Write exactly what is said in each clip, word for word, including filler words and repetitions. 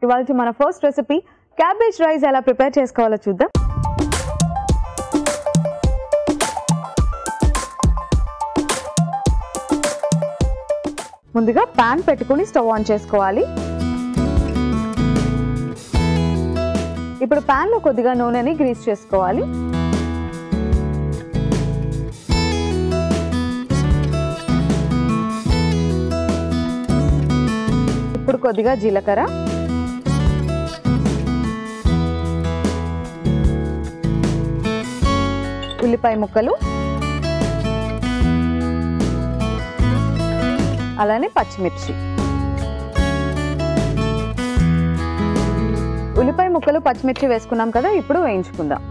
ఇవాల్టి మన first recipe cabbage rice ఎలా ప్రిపేర్ చేసుకోవాలో చూద్దాం. ముందుగా పాన్ పెట్టుకొని స్టవ్ ఆన్ చేసుకోవాలి. ఇప్పుడు పాన్ లో కొద్దిగా నూనెని గ్రీస్ చేసుకోవాలి. ఇప్పుడు కొద్దిగా జీలకర్ర, ఉల్లిపాయ ముక్కలు, అలానే పచ్చిమిర్చి. ఉల్లిపాయ ముక్కలు పచ్చిమిర్చి వేసుకున్నాం కదా, ఇప్పుడు వేయించుకుందాం.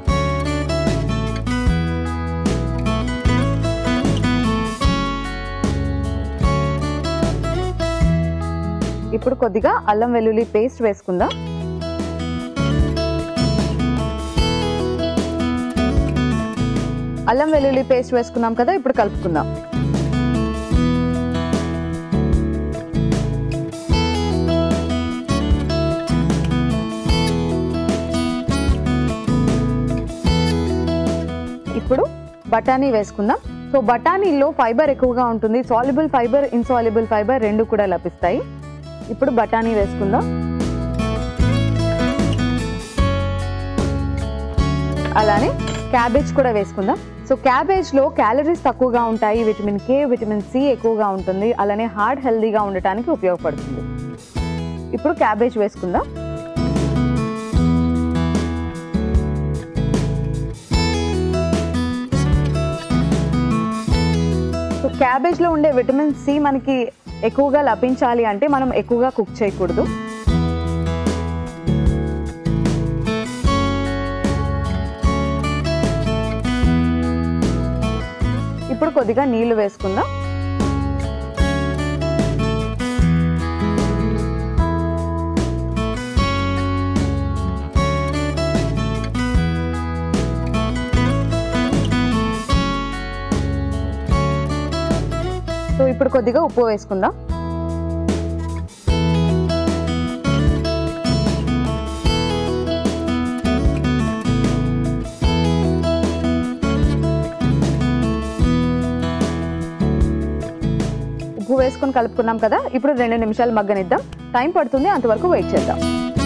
ఇప్పుడు కొద్దిగా అల్లం వెల్లుల్లి పేస్ట్ వేసుకుందాం. అల్లం వెల్లుల్లి పేస్ట్ వేసుకున్నాం కదా, ఇప్పుడు కలుపుకుందాం. ఇప్పుడు బఠానీ వేసుకుందాం. సో బఠానీలో ఫైబర్ ఎక్కువగా ఉంటుంది. సాల్యుబుల్ ఫైబర్, ఇన్సాల్యుబుల్ ఫైబర్ రెండు కూడా లభిస్తాయి. ఇప్పుడు బఠానీ వేసుకుందాం. అలానే క్యాబేజ్ కూడా వేసుకుందాం. సో క్యాబేజ్లో క్యాలరీస్ తక్కువగా ఉంటాయి, విటమిన్ కే, విటమిన్ సి ఎక్కువగా ఉంటుంది, అలానే హార్ట్ హెల్దీగా ఉండటానికి ఉపయోగపడుతుంది. ఇప్పుడు క్యాబేజ్ వేసుకుందాం. సో క్యాబేజ్లో ఉండే విటమిన్ సి మనకి ఎక్కువగా లభించాలి అంటే మనం ఎక్కువగా కుక్ చేయకూడదు. ఇప్పుడు కొద్దిగా నీళ్లు వేసుకుందాం. సో ఇప్పుడు కొద్దిగా ఉప్పు వేసుకుందాం. ఉప్పు వేసుకొని కలుపుకున్నాం కదా, ఇప్పుడు రెండు నిమిషాలు మగ్గనిద్దాం. టైం పడుతుంది, అంతవరకు వెయిట్ చేద్దాం.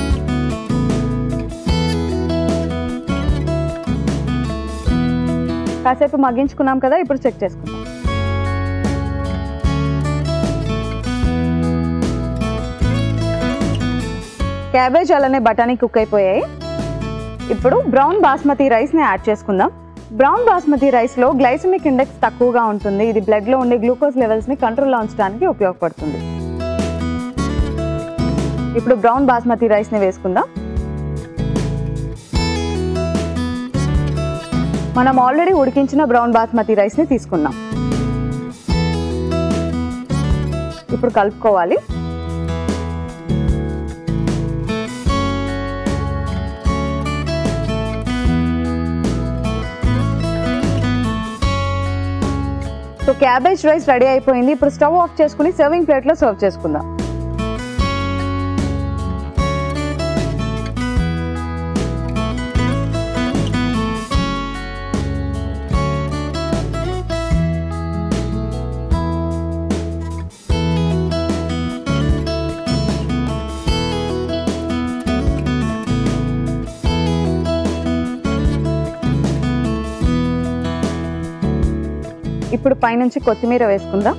కాసేపు మగ్గించుకున్నాం కదా, ఇప్పుడు చెక్ చేసుకుందాం. క్యాబేజ్ అలానే బఠానీ కుక్ అయిపోయాయి. ఇప్పుడు బ్రౌన్ బాస్మతి రైస్ని యాడ్ చేసుకుందాం. బ్రౌన్ బాస్మతి రైస్లో గ్లైసెమిక్ ఇండెక్స్ తక్కువగా ఉంటుంది. ఇది బ్లడ్లో ఉండే గ్లూకోజ్ లెవెల్స్ని కంట్రోల్లో ఉంచడానికి ఉపయోగపడుతుంది. ఇప్పుడు బ్రౌన్ బాస్మతి రైస్ని వేసుకుందాం. మనం ఆల్రెడీ ఉడికించిన బ్రౌన్ బాస్మతి రైస్ని తీసుకుందాం. ఇప్పుడు కలుపుకోవాలి. సో క్యాబేజ్ రైస్ రెడీ అయిపోయింది. ఇప్పుడు స్టవ్ ఆఫ్ చేసుకుని సర్వింగ్ ప్లేట్లో సర్వ్ చేసుకుందాం. ఇప్పుడు పైనుంచి కొత్తిమీర వేసుకుందాం.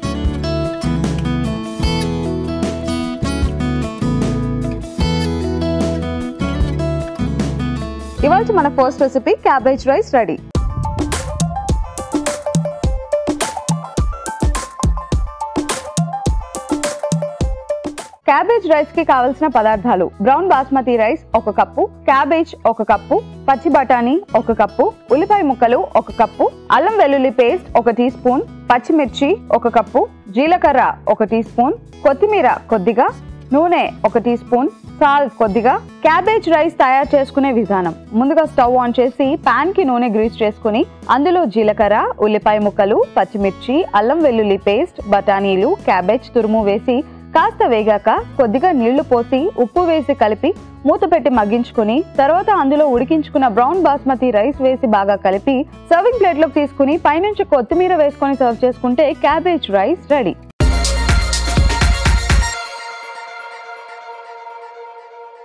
ఇవాళ మన first recipe cabbage rice ready. Cabbage rice కి కావలసిన పదార్థాలు: బ్రౌన్ బాస్మతి రైస్ ఒక కప్పు, క్యాబేజ్ ఒక కప్పు, పచ్చి బఠానీ ఒక కప్పు, ఉల్లిపాయ ముక్కలు ఒక కప్పు, అల్లం వెల్లుల్లి పేస్ట్ ఒక టీ స్పూన్, పచ్చిమిర్చి ఒక కప్పు, జీలకర్ర ఒక టీ స్పూన్, కొత్తిమీర కొద్దిగా, నూనె ఒక టీ స్పూన్, సాల్ట్ కొద్దిగా. క్యాబేజ్ రైస్ తయారు చేసుకునే విధానం: ముందుగా స్టవ్ ఆన్ చేసి పాన్ కి నూనె గ్రీస్ చేసుకుని అందులో జీలకర్ర, ఉల్లిపాయ ముక్కలు, పచ్చిమిర్చి, అల్లం వెల్లుల్లి పేస్ట్, బఠానీలు, క్యాబేజ్ తురుము వేసి కాస్త వేగాక కొద్దిగా నీళ్లు పోసి ఉప్పు వేసి కలిపి మూత పెట్టి మగ్గించుకుని తర్వాత అందులో ఉడికించుకున్న బ్రౌన్ బాస్మతి రైస్ వేసి బాగా కలిపి సర్వింగ్ ప్లేట్ లోకి తీసుకుని పైనుంచి కొత్తిమీర వేసుకొని సర్వ్ చేసుకుంటే క్యాబేజ్ రైస్ రెడీ.